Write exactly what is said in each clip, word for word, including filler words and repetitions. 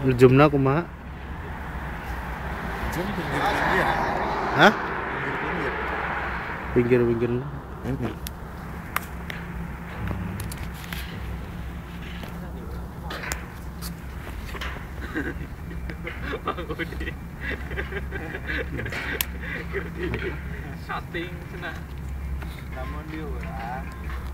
Lejumna kumaha? Jum pinggir-pinggir. Hah? Pinggir-pinggir. Pinggir-pinggirna. Heeh. Budi. Shooting cenah. Namun di urang.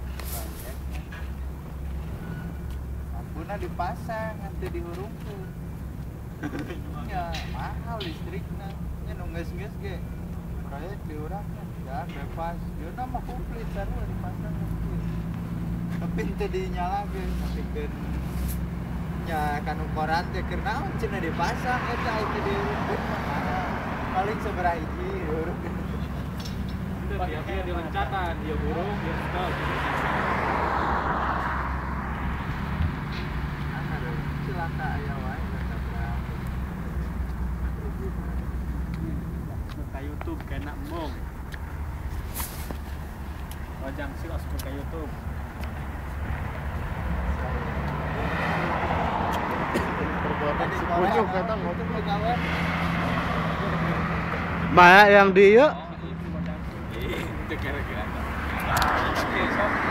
Ampuna dipasang nanti dihurungkeun. Ya, mahal listrikna. Nya nu geus-geus ge. Proyek di urang kan bebas. Dia mah komplit sarua dipasang. Tapi teu dinyalakeun sapikeun nya kan ukuran teh keur naon cenah dipasang eta itu diurungkeun mah paling sabaraha hiji diurungkeun. Dia dia di loncatan, dia burung, dia stop. Aduh, celaka aya wae tabrak. Ke YouTube kena embung. Wajang sih langsung ke YouTube. Perbuatan si Pucuk kata ngotot pegawai. Maya yang di ieu Itu kira-kira. Oke, sok.